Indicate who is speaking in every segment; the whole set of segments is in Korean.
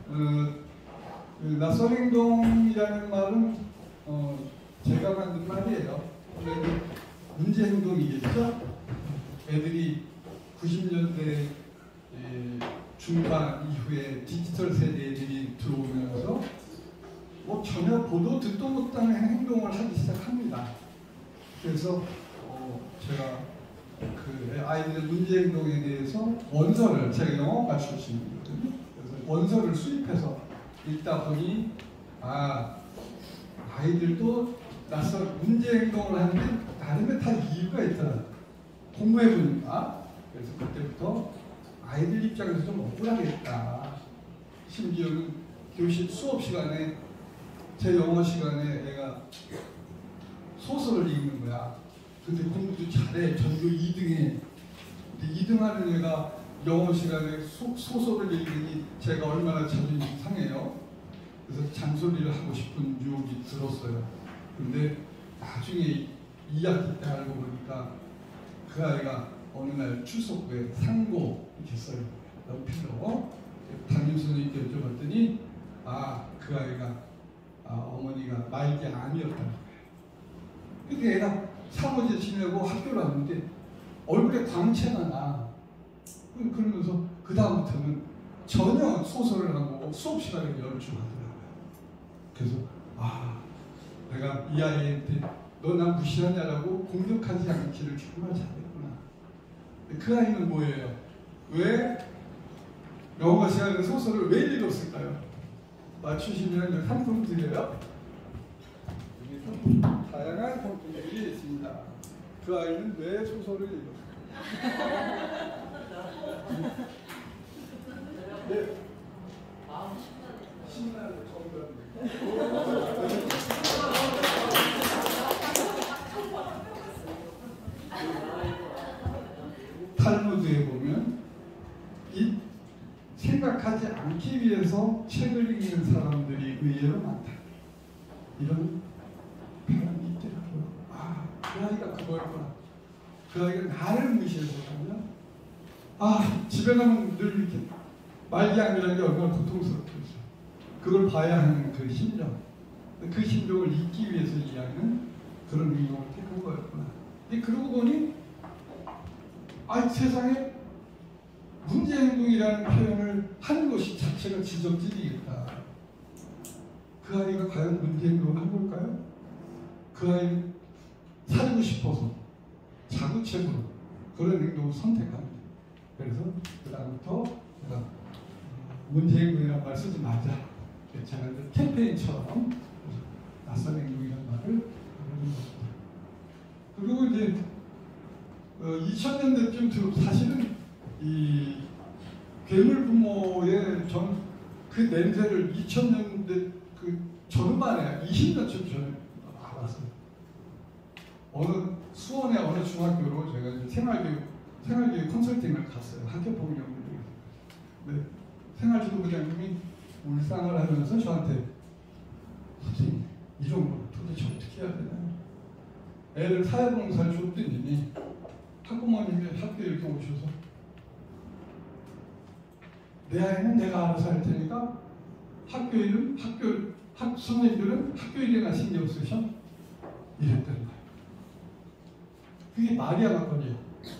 Speaker 1: 그 낯선 행동이라는 말은 제가 만든 말이에요. 문제 행동이겠죠? 애들이 90년대 중반 이후에 디지털 세대 애들이 들어오면서 뭐 전혀 보도 듣도 못하는 행동을 하기 시작합니다. 그래서 제가 그 아이들의 문제 행동에 대해서 원서를, 제가 영어과 출신이거든요. 그래서 원서를 수입해서 읽다 보니 아이들도 낯선 문제 행동을 하는데 나름의 다 이유가 있더라. 공부해 보니까. 그래서 그때부터 아이들 입장에서 좀 억울하겠다. 심지어는 교실 수업 시간에, 제 영어 시간에 애가 소설을 읽는 거야. 근데 공부도 잘해. 전교 2등해. 근데 2등하는 애가 영어 시간에 소설을 읽으니 제가 얼마나 자존심 상해요. 그래서 잔소리를 하고 싶은 유혹이 들었어요. 근데 나중에 2학기 때 알고 보니까 그 아이가 어느 날 출석 후에 상고 이렇게 써요. 연필로. 담임선생님께 여쭤봤더니 그 아이가 어머니가 말기 암이었다는 거예요. 근데 애가 사무실 지내고 학교를 왔는데 얼굴에 광채가 나. 그러면서 그 다음부터는 전혀 소설을 하고 수업 시간에 열중하더라고요. 그래서 내가 이 아이한테 너 나 무시하냐라고 공격하지 않기를 정말 잘했구나. 그 아이는 뭐예요? 왜 영어 시간에 소설을 왜 읽었을까요? 맞추시면 상품 드려요. 여기 다양한 상품들이 있습니다. 그 아이는 왜 소설을 읽었을까요? 네. 신나는 정답입니다. 탈무드에 보면 이 생각하지 않기 위해서 책을 읽는 사람들이 의외로 많다. 이런 표현이 있더라고요. 그 아이가 그거였구나. 그 아이가 나를 무시해서 그러면 집에 가면 늘 이렇게 말기암이라는 게 얼마나 고통스럽겠어요. 그걸 봐야 하는 그 심정. 그 심정을 잊기 위해서 이 아이는 그런 행동을 택한 거였구나. 그러고 보니 세상에 문제 행동이라는 표현을 하는 것이 자체가 지적질이겠다. 그 아이가 과연 문제 행동을 한 걸까요? 그 아이는 살고 싶어서 자구책으로 그런 행동을 선택합니다. 그래서 그 다음부터 제가 문제 행동이라는 말 쓰지 말자. 제가 캠페인처럼 낯선 행동이라는 말을 하는 겁니다. 그리고 이제 2000년대쯤 사실은 이 괴물 부모의 그 냄새를 2000년대 그 전반에 20년쯤 전에 알았어요. 수원의 어느 중학교로 제가 이제 생활교육 컨설팅을 갔어요. 학교폭력을 위해서. 네, 생활지도부장님이 울상을 하면서 저한테 선생님 이런 걸 도대체 어떻게 해야 되나? 애를 사회봉사를 줬더니 학부모님이 학교에 이렇게 오셔서 내 아이는 내가 알아서 할 테니까 학교 일은 선생님들은 학교 일이나 신경 쓰셔? 이랬다는 거예요. 그게 말이야 맞거든요.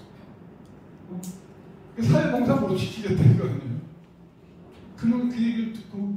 Speaker 1: 사회봉사 못 시키겠다는 거 아니에요. 그럼 그 얘기를 듣고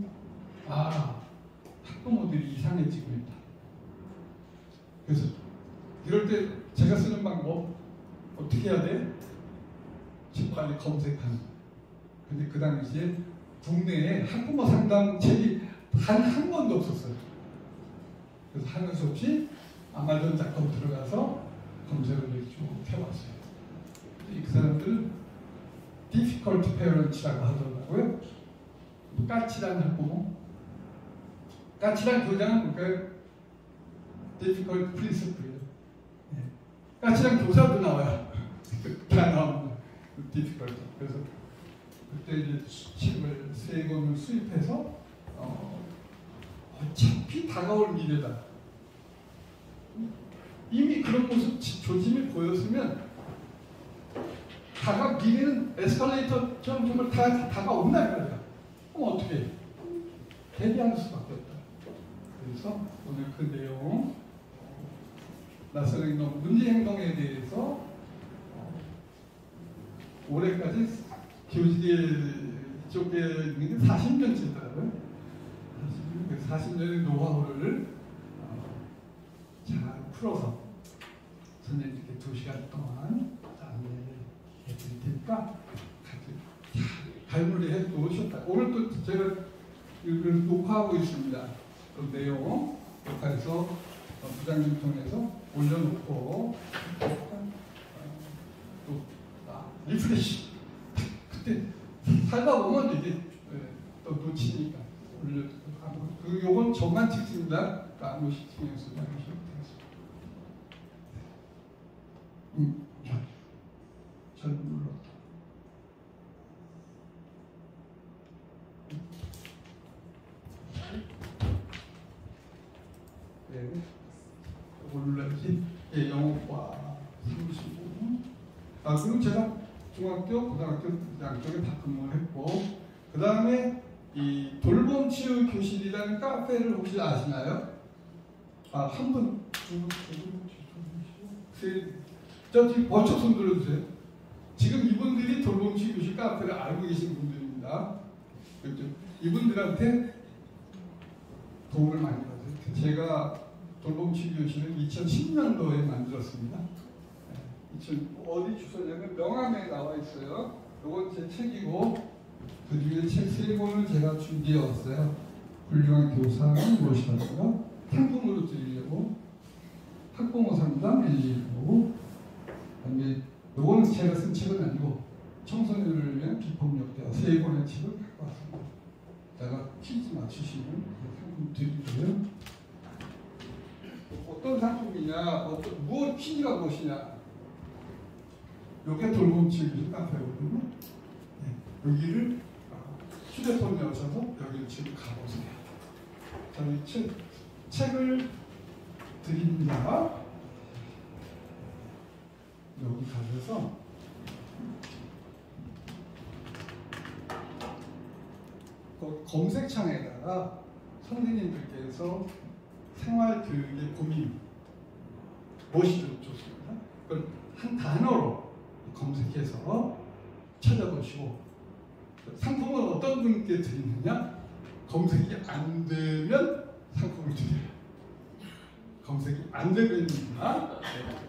Speaker 1: 학부모들이 이상해지고 있다. 그래서 이럴 때 제가 쓰는 방법 어떻게 해야 돼? 빨리 검색하는. 근데 그 당시에 국내에 학부모 상담책이 한 권도 없었어요. 그래서 하는 수 없이 아마존.com 들어가서 검색을 쭉 해봤어요. 그 사람들 difficult parents라고 하더라고요. 까칠한 학부모. 까칠한 교장은 뭘까요? difficult principal이에요. 까칠한 교사도 나와요. 다 나옵니다. difficult. 그래서 그때 이제 책을 3권을 수입해서 어차피 다가올 미래다. 이미 그런 모습 조짐이 보였으면 미래는 에스컬레이터처럼 정말 다가온다 이거야. 그럼 어떻게 해? 대비하는 수밖에 없다. 그래서 오늘 그 내용, 낯선 행동, 문제 행동에 대해서 올해까지 교실 쪽에 있는 게 40년째더라고요. 40년의 노하우를 잘 풀어서 선생님께 2시간 동안 안내를 해드릴 테니까 발물에 놓으셨다. 오늘 또 제가 이걸 녹화하고 있습니다. 그 내용 녹화해서 부장님 통해서 올려놓고 또 리프레시 그때 살다 보면 이게 또 놓치니까 올려놓고 그 요건 저만 찍습니다. 아무 신경 쓰지 않으셔도 되겠습니다. 잘 눌러. 네. 올라야지. 예, 영어과 35분. 그리고 제가 중학교, 고등학교 양쪽에 다 근무를 했고, 그 다음에 이 돌봄 치유 교실이라는 카페를 혹시 아시나요? 한 분, 두 분, 세, 저기 번쩍 손 들어주세요. 지금 이분들이 돌봄 치유 교실 카페를 알고 계신 분들입니다. 그렇죠? 이분들한테 도움을 많이 받았어요. 제가 돌봄 치유 교실을 2010년도에 만들었습니다. 어디 주소냐면 명함에 나와 있어요. 이건 제 책이고 그 중에 책 3권을 제가 준비해 왔어요. 훌륭한 교사는 무엇이라고요? 상품으로 드리려고 학부모 상담 119. 그다음에 이거는 제가 쓴 책은 아니고 청소년을 위한 비폭력 대화 3권의 책을 갖고 왔습니다. 제가 퀴즈 맞추시면 상품 드리고요. 어떤 상품이냐, 무엇 퀴즈가 무엇이냐. 이게 돌봄 치유 카페거든요. 네, 여기를 휴대폰에 오셔서 여기를 지금 가보세요. 저희 책을 드립니다. 여기 가셔서 그 검색창에다가 선생님들께서 생활교육의 고민 무엇이 좋습니다. 그걸 한 단어로 검색해서 찾아보시고 상품은 어떤 분께 드리느냐? 검색이 안 되면 상품을 드려요. 검색이 안 되면입니다.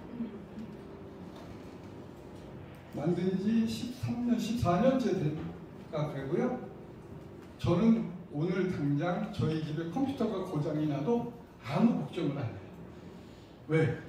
Speaker 1: 만든 지 13년, 14년째 된 카페고요. 저는 오늘 당장 저희 집에 컴퓨터가 고장이 나도 아무 걱정을 안 해요. 왜?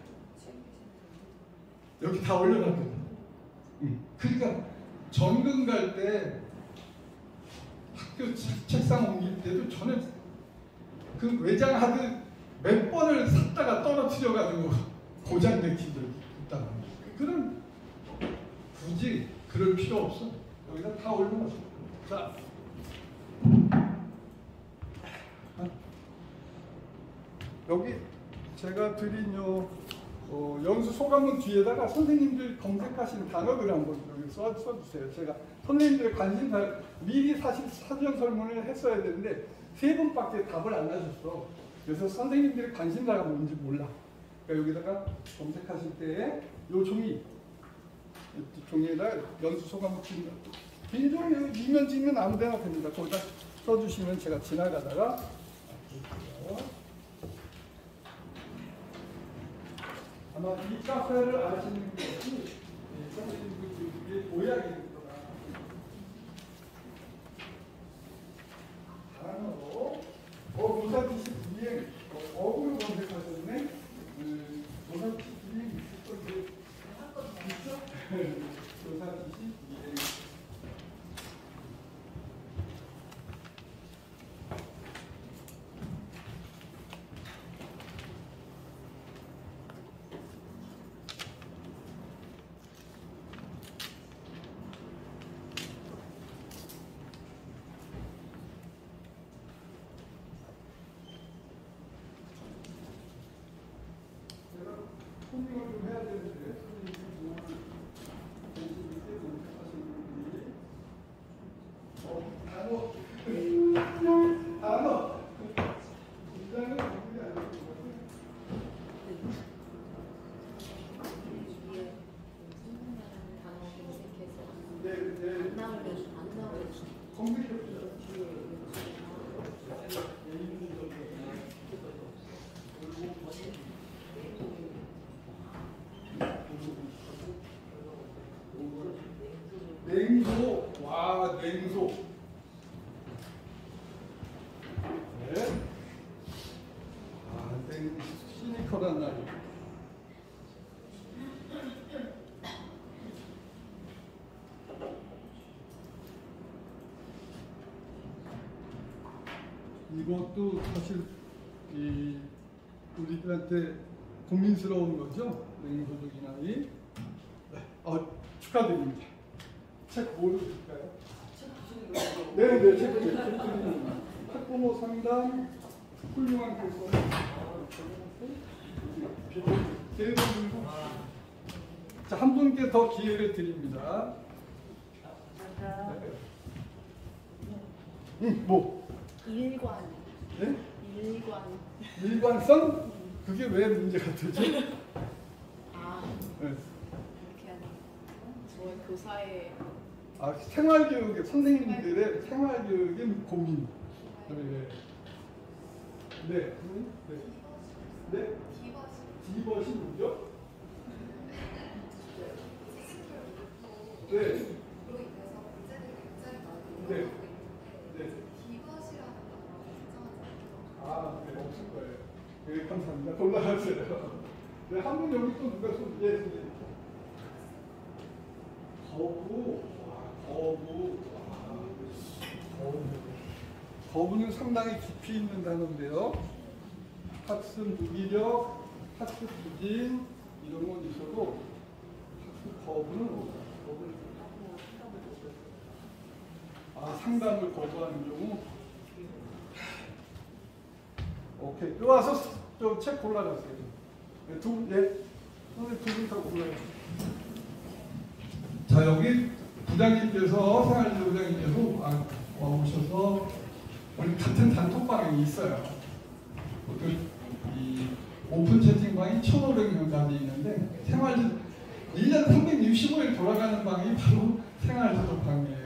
Speaker 1: 여기 다 올려놨거든요. 그러니까 전근 갈 때 학교 책상 옮길 때도 저는 그 외장 하드 몇 번을 샀다가 떨어뜨려가지고 고장된 키들 있다고. 그런 굳이 그럴 필요 없어. 여기다 다 올려놨어. 자, 여기 제가 드린 연수 소감문 뒤에다가 선생님들 검색하신 단어들 한번 여기 써주세요. 제가 선생님들의 관심사 미리 사실 사전 설문을 했어야 되는데 3분밖에 답을 안 하셨어. 그래서 선생님들의 관심사가 뭔지 몰라. 그러니까 여기다가 검색하실 때에 이 종이에다 연수 소감문 줍니다. 빈 종이 이면지면 아무 데나 됩니다. 거기다 써주시면 제가 지나가다가 아마 이 카페를 아시는 것이 선생님들이 오약이 될 거다. 단어로 노사지식 비행 어구를 검색하셨네. 노사지식 비행 있을 건데 있어? 노사지식 비행. 이것도 사실 우리들한테 고민스러운 거죠. 냉소적인 아이. 네. 축하드립니다. 책 뭐로 줄까요? 네, 책 드립니다. 학부모 상담 훌륭한 교수. 자, 한 분께 더 기회를 드립니다. 뭐?
Speaker 2: 일관.
Speaker 1: 네?
Speaker 2: 일관.
Speaker 1: 일관성? 그게 왜 문제가 되죠?
Speaker 2: 아,
Speaker 1: 네.
Speaker 2: 이렇게 하는 저희 교사의
Speaker 1: 생활교육의 선생님들의 생활교육의 고민. 네. 네. 네. 디버시 뭐죠? 네. 네. 네. 네, 없을 거예요. 네, 감사합니다. 올라가세요. 네, 한 분 여기 또 누가 손, 예, 거부는 상당히 깊이 있는 단어인데요. 학습 무기력, 학습 부진 이런 건 있어도 학습 거부는 뭐예요? 상담을 거부하는 경우. 오케이. 또 와서 좀 책 골라가세요. 네, 두 분, 예. 선생님 두 분 다 골라가세요. 자, 여기 부장님께서, 생활지도 부장님께서 오셔서 우리 같은 단톡방이 있어요. 이 오픈 채팅방이 1,500명까지 있는데 생활지도 1년 365일 돌아가는 방이 바로 생활지도 방이에요.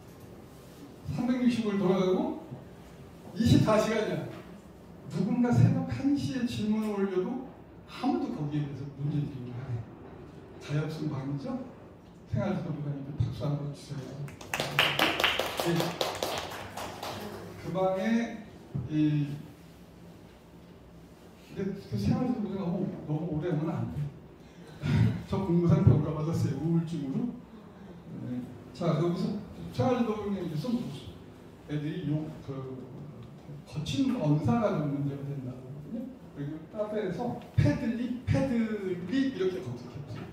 Speaker 1: 365일 돌아가고 24시간이야. 누군가 새벽 1시에 질문을 올려도 아무도 거기에 대해서 문제제기를 안 해. 자연순 방이죠? 생활지도 부장님들 박수 한번 주세요. 네. 그 방에 근데 그 생활지도 부장님 너무 오래 하면 안 돼. 저 공무상 평가 받았어요. 우울증으로. 네. 자, 여기서 생활지도 부장님께서 애들이 거친 언사가 좀 문제가 된다고 하거든요. 그리고 카페에서 패들리 이렇게 검색했죠.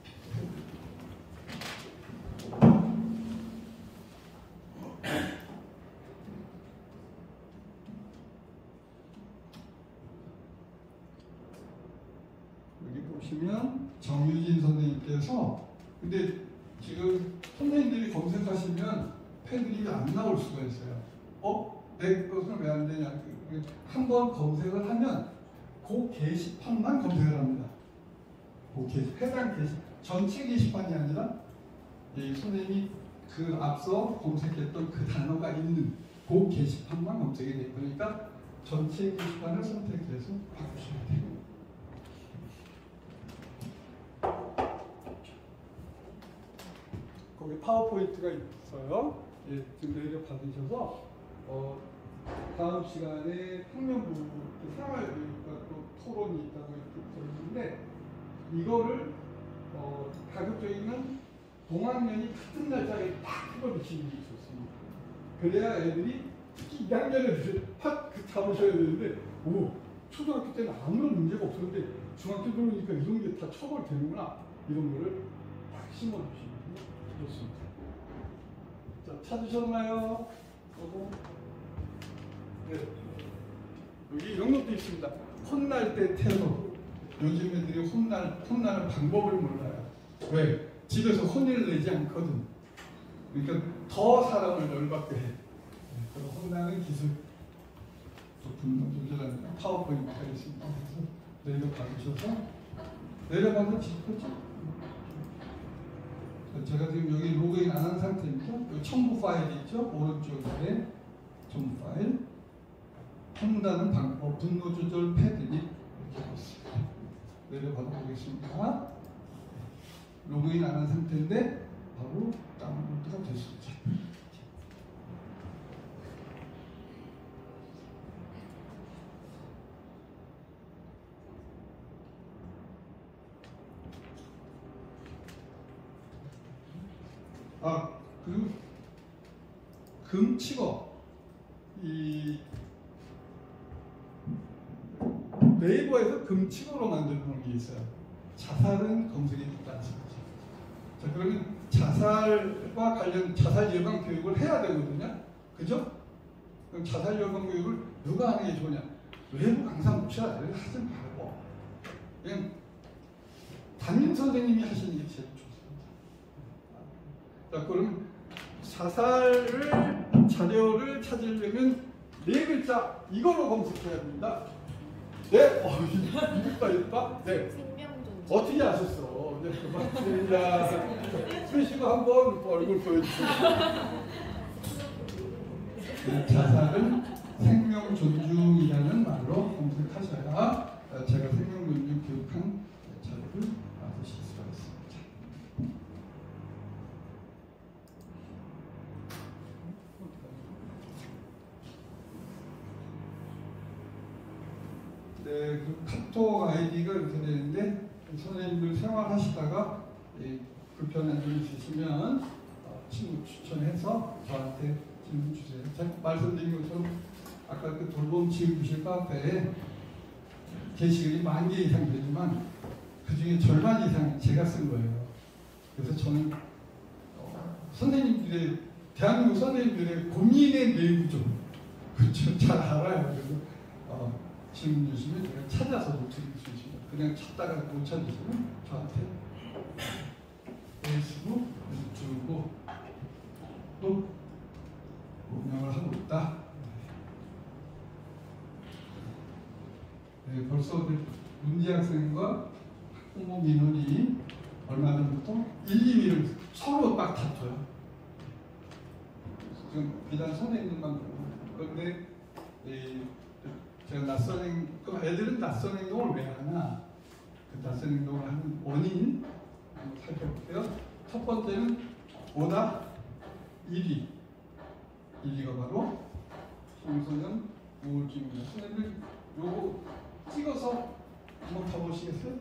Speaker 1: 여기 보시면 정유진 선생님께서 근데 지금 선생님들이 검색하시면 패들이 안 나올 수가 있어요. 내 것은 왜 안 되냐. 한번 검색을 하면 그 게시판만 검색을 합니다. 해당 전체 게시판이 아니라 선생님이 그 앞서 검색했던 그 단어가 있는 그 게시판만 검색이 돼요. 그러니까 전체 게시판을 선택해서 바꾸셔야 돼요. 거기 파워포인트가 있어요. 예, 지금 내려 받으셔서 다음 시간에 학년부 생활교육과 또 토론이 있다고 이렇게 있는데 이거를 가급적이면 동학년이 같은 날짜에 딱 풀어붙이는 게 좋습니다. 그래야 애들이 특히 2학년 애들이 확 잡으셔야 되는데 초등학교 때는 아무런 문제가 없었는데 중학교 들어오니까 이런 게 다 처벌되는구나 이런 거를 딱 심어주시면 좋습니다. 자, 찾으셨나요? 네. 여기 이런 것도 있습니다. 혼날 때 테러. 요즘 애들이 혼나는 방법을 몰라요. 왜? 집에서 혼을 내지 않거든. 그러니까 더 사람을 열받게 해. 그래서 혼나는 기술. 또 분노 조절하는 파워포인트가 있습니다. 그래서 내려받으셔서 내려받는 짚어죠. 제가 지금 여기 로그인 안 한 상태입니다. 여기 첨부 파일이 있죠? 오른쪽에 첨부 파일. 혼나는 방법, 분노 조절 패드립 이렇게 있습니다. 내려받아 보겠습니다. 로그인 안 한 상태인데 바로 다운로드가 됐습니다. 그리고 금치거 네이버에서 금칙으로 만들어 놓은 게 있어요. 자살은 검색이 됐다는 거죠. 자, 그러면 자살과 관련 자살 예방 교육을 해야 되거든요. 그죠? 그럼 자살 예방 교육을 누가 하는 게 좋으냐? 외부 강사 모셔야 돼요. 하지 말고 그냥 담임 선생님이 하시는 게 제일 좋습니다. 자, 그럼 자살을 자료를 찾으려면 네 글자 이걸로 검색해야 됩니다. 네, 이겼다. 네.
Speaker 2: 생명 존중.
Speaker 1: 어떻게 아셨어? 네, 고맙습니다. 쓰시고 한번 얼굴 보여주세요. 네, 자살은 생명 존중이라는 말로 검색하셔야 제가 생명 존중 교육한 자료를 받으실 수가 있습니다. 네, 그 카톡 아이디가 이렇게 되는데 선생님들 생활하시다가 불편한 점 있으시면 친구 추천해서 저한테 질문 주세요. 제가 말씀드린 것처럼 아까 그 돌봄 지원부실 카페에 게시글이 10,000개 이상 되지만 그 중에 절반 이상 제가 쓴 거예요. 그래서 저는 선생님들의 대한민국 선생님들의 고민의 내용을 좀 그렇죠 잘 알아요. 그래서 질문 주시면 제가 찾아서 목소리 주시면 그냥 찾다가 못 찾으시면 저한테 페이스북, 유튜브 또 운영을 하고 있다. 네, 벌써 문제 학생과 학부모 민원이 얼마 전부터 1, 2위를 서로 막 다퉈요. 지금 비단 선생님만 그런데 제가 그럼 애들은 낯선 행동을 왜 하나? 그 낯선 행동을 하는 원인 한번 살펴볼게요. 첫 번째는 오답 1위. 1위가 바로 청소년 우울증입니다. 선생님들 요거 찍어서 한번 가보시겠어요?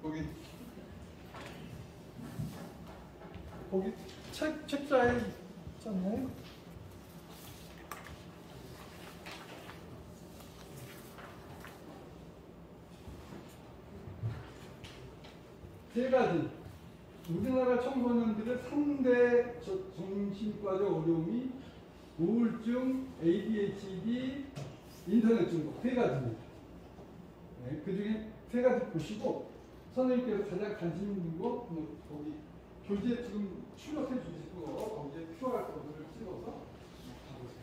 Speaker 1: 거기 책자에 있잖아요. 세 가지. 우리나라 청소년들의 3대 정신과적 어려움이 우울증, ADHD, 인터넷 중독 세 가지입니다. 네, 그 중에 세 가지 보시고 선생님께서 가장 관심 있는 거 거기 교재 지금 출력해 주시고 거기에 QR 코드를 찍어서 가보세요.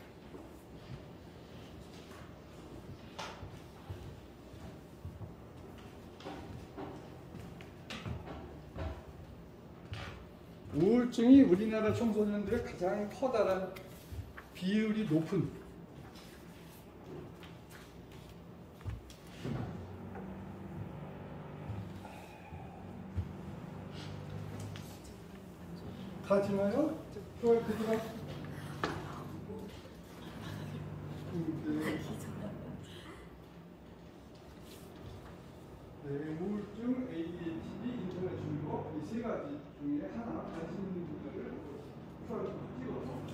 Speaker 1: 우울증이 우리나라 청소년들의 가장 커다란 비율이 높은 가지나요? 좋아요, 그지마. 네, 우울증, ADHD, 인터넷 중독 이 세 가지 중에 하나 관심 있는 분들을 찍어서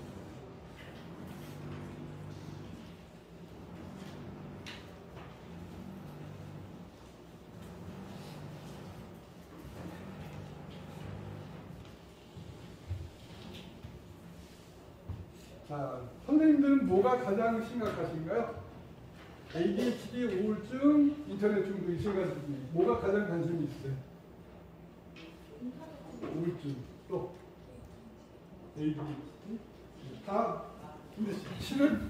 Speaker 1: 자, 선생님들은 뭐가 가장 심각하신가요? ADHD, 우울증, 인터넷 중독 이 세 가지 중에 뭐가 가장 관심이 있어요? 우울증, 또 ADHD 다. 근데 실은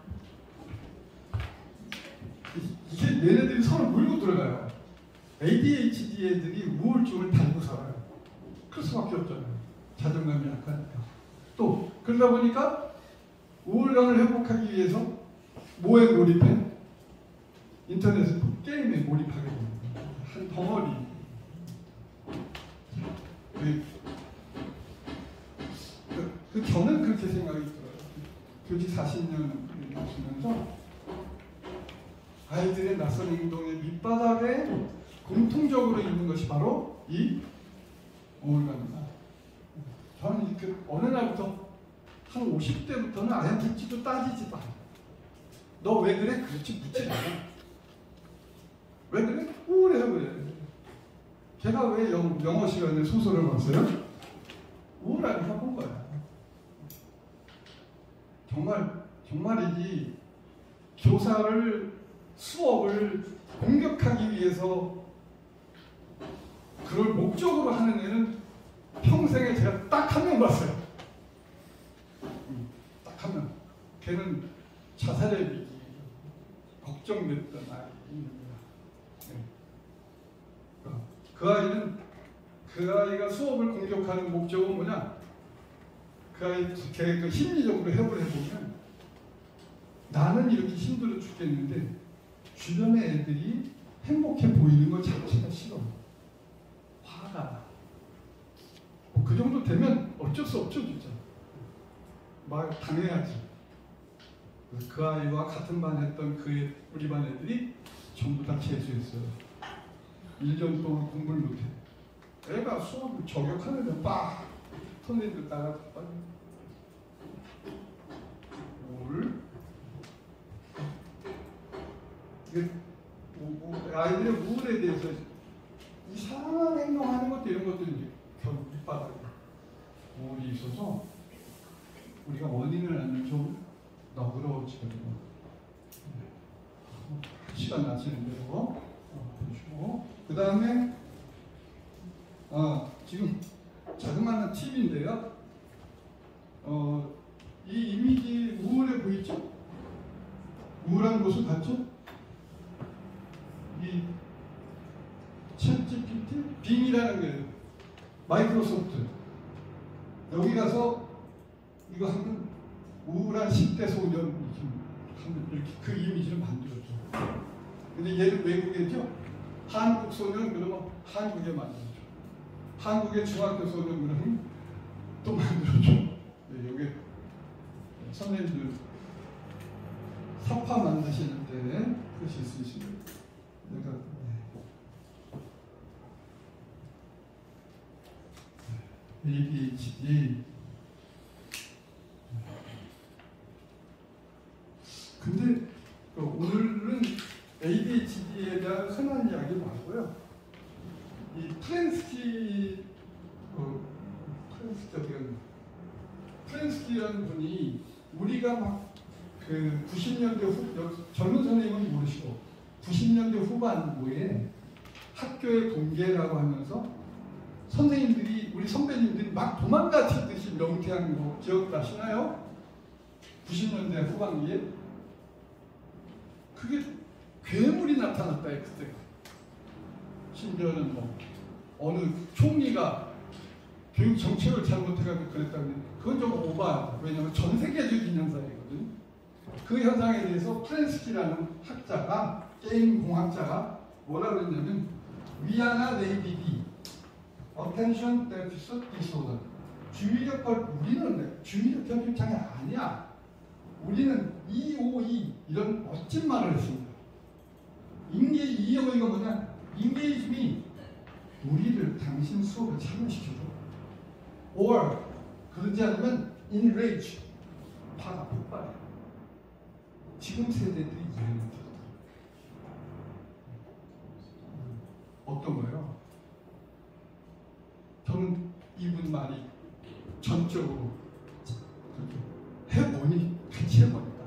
Speaker 1: 이게 얘네들이 서로 물고 들어가요. ADHD 애들이 우울증을 달고 살아요. 그럴 수밖에 없잖아요. 자존감이 약하니까. 또 그러다 보니까 우울감을 회복하기 위해서 뭐에 몰입해? 인터넷 게임에 몰입하게 됩니다. 한 덩어리. 저는 그렇게 생각이 들어요. 교직 40년 하시면서 아이들의 낯선 행동의 밑바닥에 공통적으로 있는 것이 바로 이 우울감입니다. 저는 어느 날부터 한 50대부터는 아예 묻지도 따지지도 않아. 너 왜 그래? 그렇지 묻지 않아. 제가 왜 영어 시간에 소설을 봤어요? 우울하니까 본 거야. 정말이지 수업을 공격하기 위해서 그걸 목적으로 하는 애는 평생에 제가 딱 한 명 봤어요. 딱 한 명. 걔는 자살의 위기, 걱정됐던 아이입니다. 그 아이가 수업을 공격하는 목적은 뭐냐? 걔 그 심리적으로 해석을 해보면 나는 이렇게 힘들어 죽겠는데 주변의 애들이 행복해 보이는 것 자체가 싫어. 화가 나. 그 정도 되면 어쩔 수 없죠, 진짜. 말 당해야지. 그 아이와 같은 반 했던 우리 반 애들이 전부 다 재수했어요. 1년 동안 공부를 못해. 애가 수업을 저격하면 빡! 선생님들 따라 빠져. 아이들의 우울에 대해서 이상한 행동하는 것도 이런 것도 이제 결국 밑바닥에 우울이 있어서 우리가 원인을 알면 좀 너그러워지거든요. 시간 나시는 대로 보시고 그 다음에 지금 자그마한 팁인데요. 이 이미지 우울해 보이죠? 우울한 모습 봤죠? 이 챗GPT 빙이라는 게 마이크로소프트 여기 가서 이거 하면 우울한 10대 소년 이렇게 그 이미지를 만들었죠. 근데 얘는 외국이죠. 한국 소년 그러면 한국에 만들었죠. 한국의 중학교 소년 그러면 또 만들었죠. 네, 여기 선생님들 사파 만드시는데 글씨 쓰시면 내가 ADHD 근데 오늘은 ADHD에 대한 흔한 이야기 말고요. 이 프렌스키라는 분이 우리가 막 그 90년대 젊은 선생님은 모르시고 90년대 후반부에 학교의 공개라고 하면서 선생님들이 우리 선배님들이 막 도망가치듯이 명퇴한 거 기억나시나요? 90년대 후반기에 그게 괴물이 나타났다요 그때. 심지어는 뭐 어느 총리가 교육 정책을 잘못해가지고 그랬다는데 그건 좀 오바야. 왜냐하면 전 세계적인 현상이거든. 그 현상에 대해서 프렌스키라는 학자가 게임 공학자가 뭐라 그랬냐면 위안화 ADD, Attention Deficit Disorder. 우리는 주의력 결핍 장애 아니야. 우리는 EOE 이런 멋진 말을 했습니다. EOE가 뭐냐? Engage이 우리를 당신 수업에 참여시켜줘. Or 그러지 않으면 Enrage 화가 폭발해. 지금 세대들이 이해를 못해요. 어떤 거예요? 저는 이분 말이 전적으로 해보니 같이 해보니까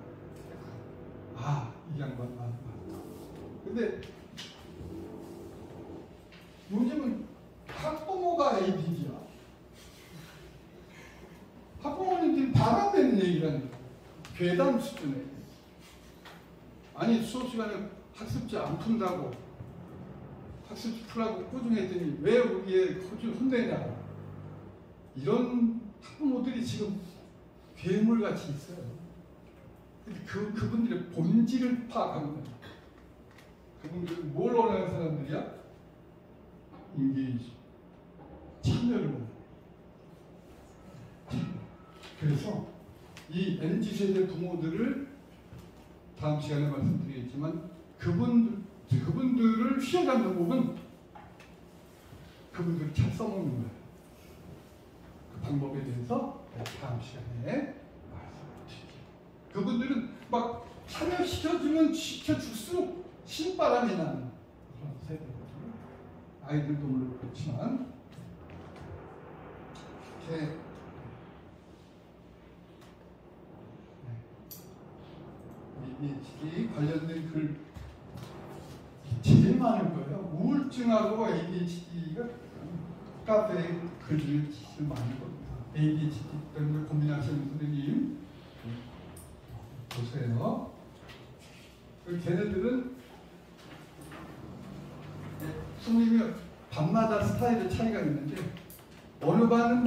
Speaker 1: 이 양반 말. 근데 요즘은 학부모가 ADD야. 학부모님들이 바람되는 얘기라는 괴담 수준에. 아니 수업 시간에 학습지 안 푼다고 학습지 풀라고 꾸중했더니 왜 우리의 혼내냐. 이런 학부모들이 지금 괴물같이 있어요. 근데 그분들의 본질을 파악하는 거예요. 그분들은 뭘 원하는 사람들이야? 인게이지. 참여를 원해요. 그래서 이 MZ세대 부모들을 다음 시간에 말씀드리겠지만 그분들을 휘어잡는 부분 그분들을 잘 써먹는 거예요. 그 방법에 대해서 다음 시간에 말씀드릴게요. 그분들은 막 참여시켜주면 시켜줄수록 신바람이 나는 그런 세대거든요. 아이들도 물론 그렇지만 이렇게 ADHD 관련된 글 제일 많은 거예요. 우울증하고 ADHD가 카페에 글을 제일 많은 겁니다. ADHD 때문에 고민하시는 선생님 보세요. 걔네들은 선생님이 밤마다 스타일의 차이가 있는데 어느 반은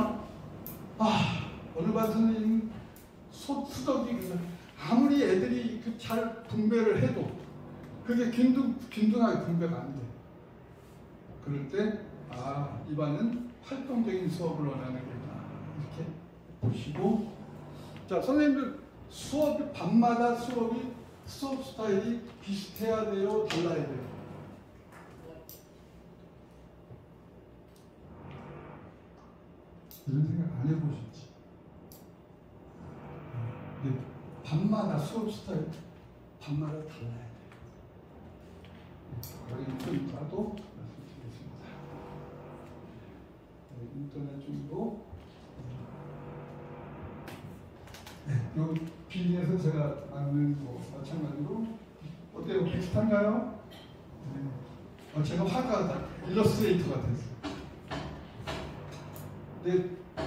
Speaker 1: 어느 반 선생님 수덕이 아무리 애들이 잘 분배를 해도 그게 균등하게 분배가 안 돼. 그럴 때 이 반은 활동적인 수업을 원하는구나 이렇게 보시고, 자 선생님들 밤마다 수업 스타일이 비슷해야 돼요, 달라야 돼요? 이런 생각 안 해보셨지? 밤마다 수업 스타일 밤마다 달라야 돼요. 좀 이따도 말씀드리겠습니다. 인터넷 중도 요 비행에서 제가 만든 거 마찬가지로 어때요? 비슷한가요? 제가 화가 일러스트레이터가 됐어요. 근데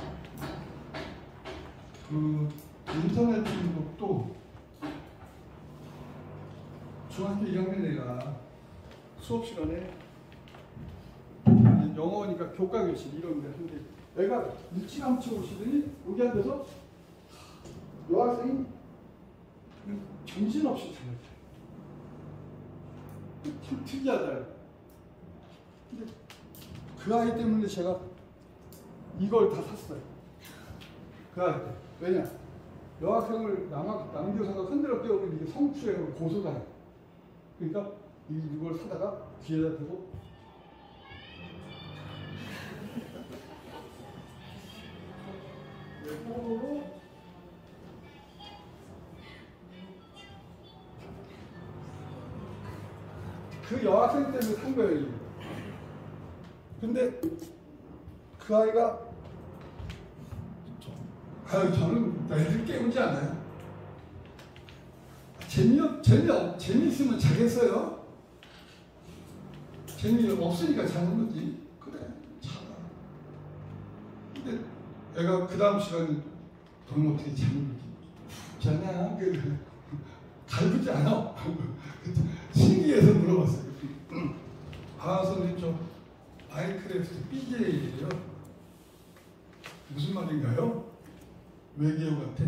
Speaker 1: 그 인터넷 중독도 중학교 1학년 애가 수업 시간에 영어니까 교과 교실 이런 데 하는데 애가 일찌감치 오시더니 여기 앉아서 여학생이 정신없이 들려요. 참 특이하다. 근데 그 아이 때문에 제가 이걸 다 샀어요. 그 아이 때. 왜냐? 여학생을 남교사가 흔들어 떼우면 이게 성추행으로 고소가 해요. 그러니까 이걸 사다가 귀에다 대고 뽀로로 그 여학생 때문에 산 거예요. 이거. 근데 그 아이가 저는 애들 깨우지 않아요. 재미있으면 자겠어요. 재미없으니까 자는 거지. 그래, 자라. 근데 애가 그 다음 시간에 돈 어떻게 자는 거지? 자냐? 갈구지 않아. 신기해서 물어봤어요. 선생님 저 마인크래프트 BJ예요. 무슨 말인가요? 외계어 같아.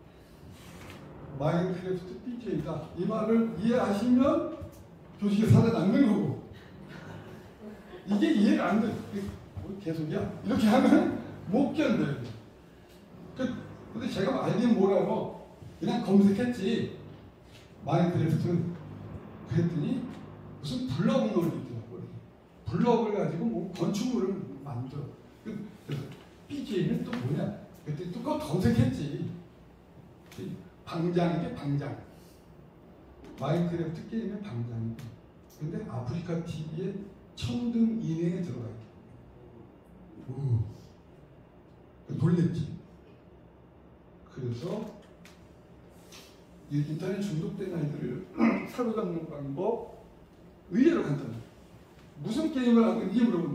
Speaker 1: 마인크래프트 BJ다. 이 말을 이해하시면 교실에 살아남는 거고, 이게 이해가 안 돼. 뭐 개소리야? 이렇게 하면 못 견뎌요. 근데 제가 알긴 뭐라고 그냥 검색했지. 마인크래프트. 그랬더니 무슨 블럭 논이 있더라고요. 블럭을 가지고 뭐 건축물을 만들어. 그래서 BJ는 또 뭐냐? 그랬더니 또 그거 검색했지. 방장이게 방장. 마인크래프트 게임의 방장이고. 근데 아프리카 TV에 1000등 이내에 들어가 있대. 놀랬지. 그래서 인터넷 중독된 아이들을 사로잡는 방법 의외로 간단해요. 무슨 게임을 하고 있는지 물어본다.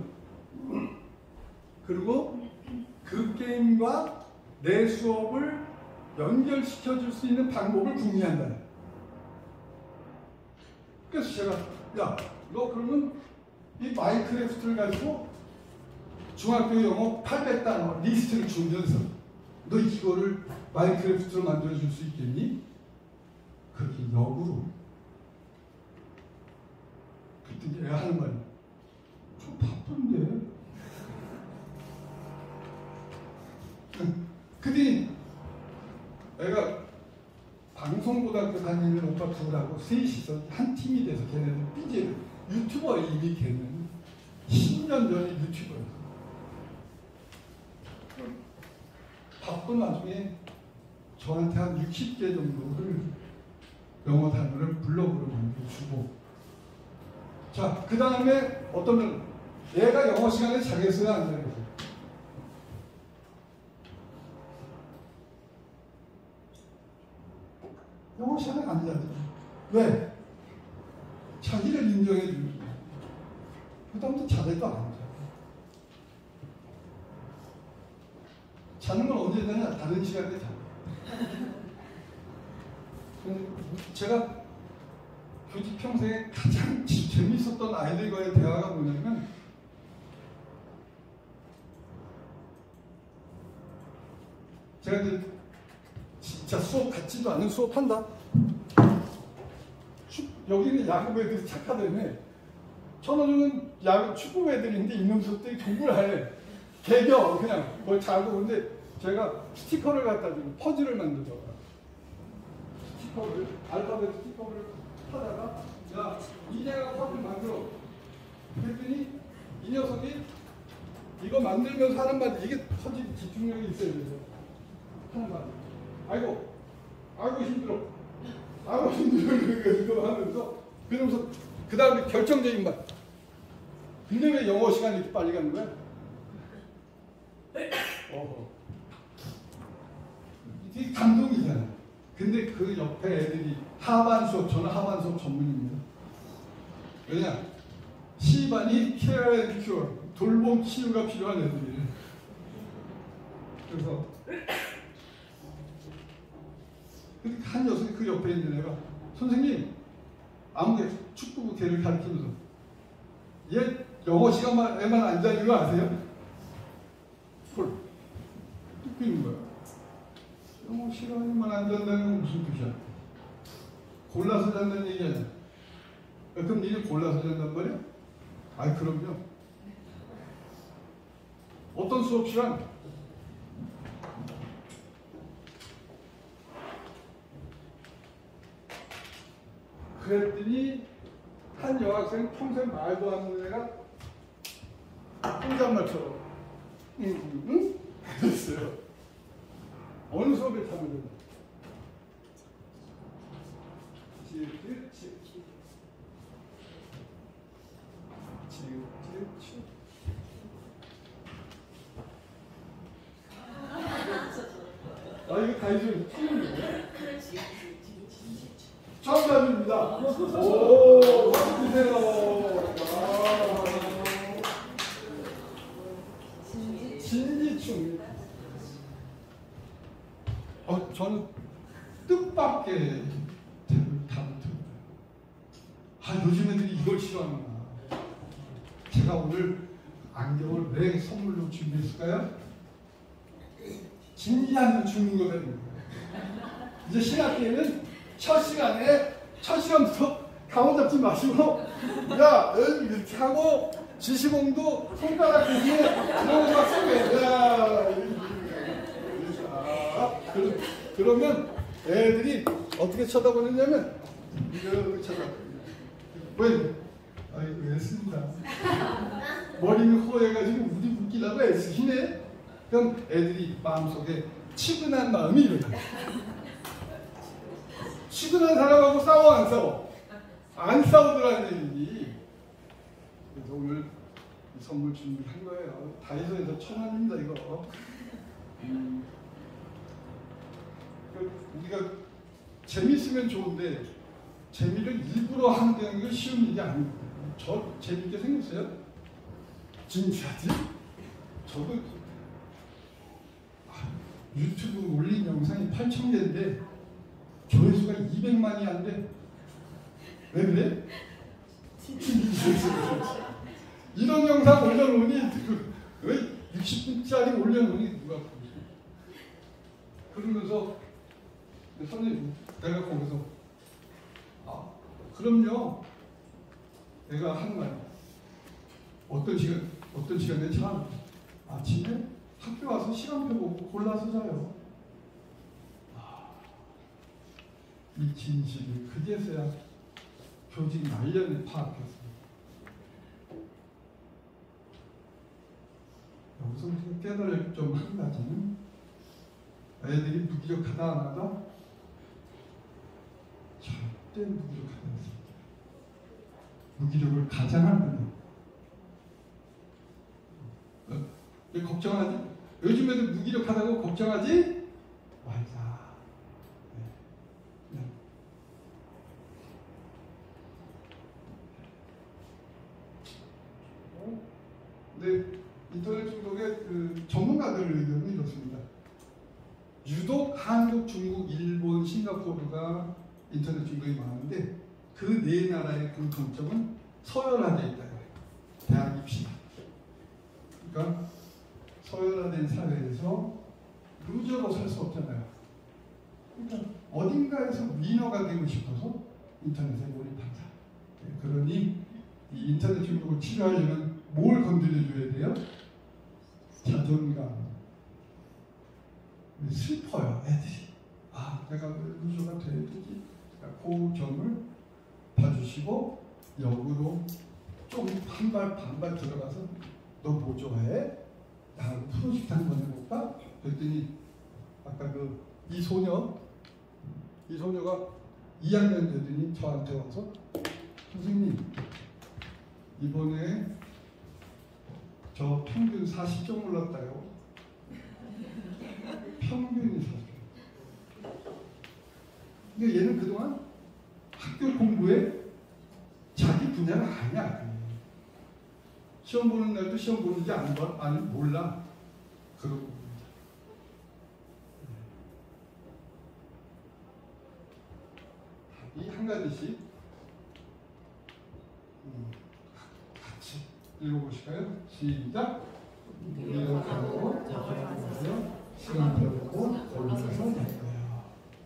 Speaker 1: 그리고 그 게임과 내 수업을 연결시켜 줄 수 있는 방법을 궁리한다. 그래서 제가 너 그러면 이 마인크래프트를 가지고 중학교 영어 800단어 리스트를 주면서 너 이거를 마인크래프트로 만들어 줄 수 있겠니? 그렇게 역으로. 그랬더니 애가 하는 말이 좀 바쁜데. 그랬더니 애가 방송고등학교 다니는 오빠 둘하고 셋이서 한 팀이 돼서 걔네는 BJ 유튜버 이미 걔는 10년 전에 유튜버였어. 바쁜 와중에 저한테 한 60개 정도를 영어 단어를 블로그로 만들어주고, 자, 그 다음에 어떤 얘가 영어 시간에 자겠어요? 안 자겠어요? 영어 시간에 안 자죠. 왜? 자기를 인정해 주는 거예요. 그다음부터 자대도 안 자. 자는 건 언제 자냐? 다른 시간에 자. 제가 교직 평생에 가장 재밌었던 아이들과의 대화가 뭐냐면 제가 이제 진짜 수업 같지도 않은 수업 한다. 여기는 야구 애들이 착하다며. 천호중은 야구 축구 애들인데 있는 수업들이 공부를 해. 개겨 그냥 뭘 자고. 근데 제가 스티커를 갖다 주고 퍼즐을 만들더라고요. 스티커를 알파벳 스티커를 하다가 야 이제가 퍼즐 만들어. 그랬더니 이 녀석이 이거 만들면서 하는 말이 이게 퍼즐 집중력이 있어야 돼서 하는 말. 아이고 힘들어. 아이고 힘들어. 이거 하면서 그러면서 그 다음에 결정적인 말. 근데 왜 영어 시간이 이렇게 빨리 가는 거야? 이게 감동이잖아. 근데 그 옆에 애들이 하반 수업, 저는 하반 수업 전문입니다. 왜냐? C반이 care and cure, 돌봄 치유가 필요한 애들이에요. 그래서 한 녀석이 그 옆에 있는 애가 선생님 아무개 축구 걔를 가르치면서 얘 영어 시간에만 앉아있는 거 아세요? 헐 듣고 있는 거야. 영어 시간에만 앉아있다는 건 무슨 뜻이야? 골라서 잔다는 얘기 아니야. 그럼 니네 골라서 잔단 말이야? 아이 그럼요. 어떤 수업 시간? 그랬더니 한 여학생 평생 말도 안 하는 애가 혼잣말처럼 응? 그랬어요. 어느 수업에 타면 되나? 이거 다 잊어요. 정답입니다. 오, 주세요. 진지충. 저는 뜻밖의 답을 들어요. 요즘 애들이 이걸 싫어하는구나. 제가 오늘 안경을 왜 선물로 준비했을까요? 진지한 죽는 거거든요. 이제 신학기에는 첫 시간부터 가온 잡지 마시고 야 이렇게 하고 지시봉도 손가락 대신에 이런 거 쓰고 야 그러면 애들이 어떻게 쳐다보느냐면 이렇게 쳐다보는 왜? 아이고 애쓴다. 머리는 호해가지고 우리 웃기려고 애쓰시네. 그럼 애들이 마음속에 치근한 마음이 일어나요. 치근한 사람하고 싸워 안 싸워? 안 싸우더라는 얘기. 그래서 오늘 이 선물 준비한 거예요. 다이소에서 1,000원입니다 이거. 우리가 재밌으면 좋은데 재미를 일부러 하는 게 쉬운 일이 아닙니다. 저 재밌게 생겼어요? 진짜지? 저도 유튜브 올린 영상이 8,000개인데 조회수가 200만이 안 돼. 왜 그래? 이런 영상 올려놓으니 왜 60분짜리 올려놓으니 누가 보지? 그러면서 선생님 내가 거기서 그럼요. 내가 하는 말 어떤 시간에 참 아침에 학교 와서 시간표 보고 골라서 자요. 이 진실을 그제서야 교직 말년에 파악했어요. 여기서 우리가 깨달을 좀 한 가지는 애들이 무기력하다 안 하다? 절대 무기력하다. 무기력을 가장하는 왜 걱정하지? 요즘에도 무기력하다고 걱정하지 말자. 네. 네, 인터넷 중독의 그 전문가들의 의견은 이렇습니다. 유독 한국, 중국, 일본, 싱가포르가 인터넷 중독이 많은데 그 네 나라의 공통점은 서열화되어 있다. 대학 입시다. 그러니까 서열화된 사회에서 루저로 살 수 없잖아요. 그러니까 어딘가에서 위너가 되고 싶어서 인터넷에 몰입한다. 그러니 이 인터넷 중독을 치료하려면 뭘 건드려줘야 돼요? 자존감. 슬퍼요, 애들이. 아, 내가 왜 루저가 돼야 되지? 그 점을 봐주시고 역으로 좀 한 발 반발 들어가서 너 뭐 좋아해? 나하고 프로젝트 한번 해볼까? 그랬더니 아까 이 소녀가 2학년 되더니 저한테 와서 선생님 이번에 저 평균 40점 올랐다요. 평균이 40점. 그러니까 얘는 그동안 학교 공부에 자기 분야가 아니야. 시험 보는 날도 시험 보는지 안 봐? 아니 몰라. 그러고 봅니다. 답이 한 가지씩 같이 읽어보실까요? 시작. 무기력하고 적응하세요. 시간 배우고 올려서 될 거예요.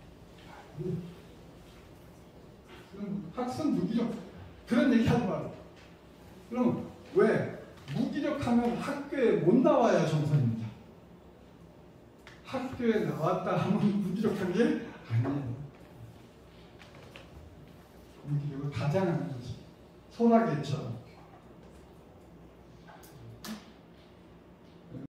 Speaker 1: 학생 무기력 그런 얘기 하지 마라. 그럼 왜? 무기력하면 학교에 못 나와야 정상입니다. 학교에 나왔다 하면 무기력한 게 아니에요. 무기력을 가장하는 거지. 소라게처럼.